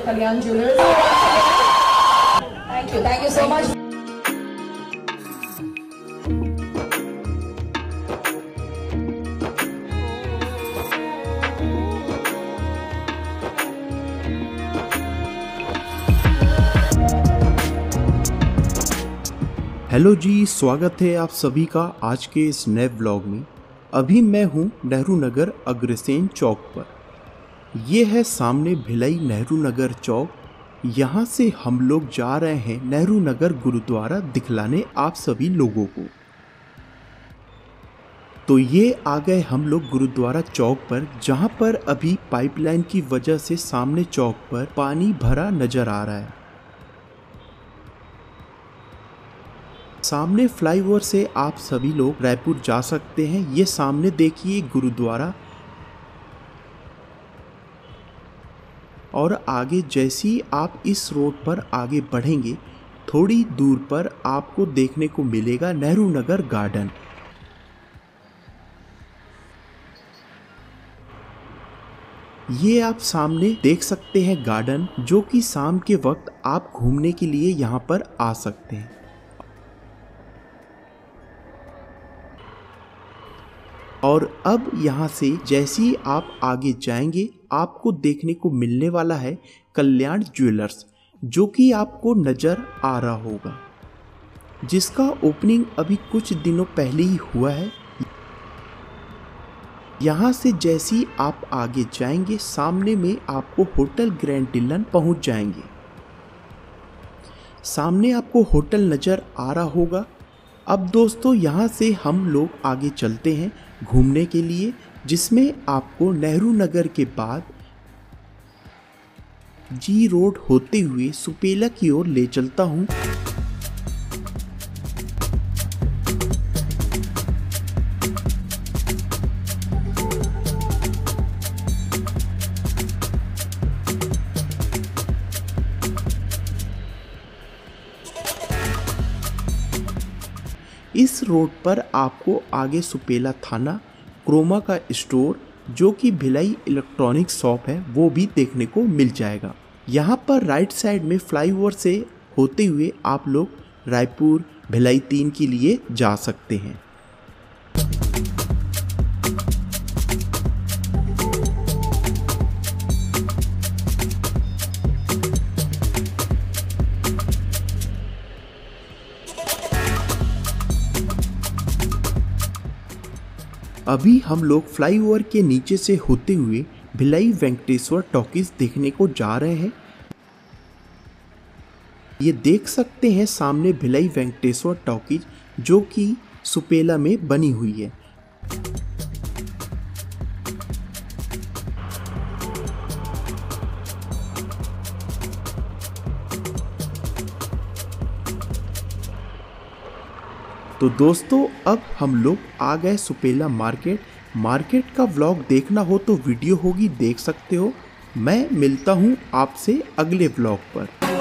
Kalyan Jewellers. Thank you so much. Hello ji, स्वागत है आप सभी का आज के इस नए व्लॉग में। अभी मैं हूँ नेहरू नगर अग्रसेन चौक पर। ये है सामने भिलाई नेहरू नगर चौक। यहाँ से हम लोग जा रहे हैं नेहरू नगर गुरुद्वारा दिखलाने आप सभी लोगों को। तो ये आ गए हम लोग गुरुद्वारा चौक पर, जहाँ पर अभी पाइपलाइन की वजह से सामने चौक पर पानी भरा नजर आ रहा है। सामने फ्लाईओवर से आप सभी लोग रायपुर जा सकते हैं। ये सामने देखिए गुरुद्वारा, और आगे जैसे ही आप इस रोड पर आगे बढ़ेंगे थोड़ी दूर पर आपको देखने को मिलेगा नेहरू नगर गार्डन। ये आप सामने देख सकते हैं गार्डन, जो कि शाम के वक्त आप घूमने के लिए यहाँ पर आ सकते हैं। और अब यहाँ से जैसे ही आप आगे जाएंगे आपको देखने को मिलने वाला है कल्याण ज्वेलर्स, जो कि आपको नज़र आ रहा होगा, जिसका ओपनिंग अभी कुछ दिनों पहले ही हुआ है। यहाँ से जैसे ही आप आगे जाएंगे सामने में आपको होटल ग्रैंड डिलन पहुँच जाएंगे। सामने आपको होटल नज़र आ रहा होगा। अब दोस्तों यहाँ से हम लोग आगे चलते हैं घूमने के लिए, जिसमें आपको नेहरू नगर के बाद जी रोड होते हुए सुपेला की ओर ले चलता हूँ। इस रोड पर आपको आगे सुपेला थाना, क्रोमा का स्टोर, जो कि भिलाई इलेक्ट्रॉनिक शॉप है, वो भी देखने को मिल जाएगा। यहाँ पर राइट साइड में फ्लाईओवर से होते हुए आप लोग रायपुर भिलाई 3 के लिए जा सकते हैं। अभी हम लोग फ्लाईओवर के नीचे से होते हुए भिलाई वेंकटेश्वर टॉकीज देखने को जा रहे हैं। ये देख सकते हैं सामने भिलाई वेंकटेश्वर टॉकीज, जो कि सुपेला में बनी हुई है। तो दोस्तों अब हम लोग आ गए सुपेला मार्केट का व्लॉग देखना हो तो वीडियो होगी, देख सकते हो। मैं मिलता हूँ आपसे अगले व्लॉग पर।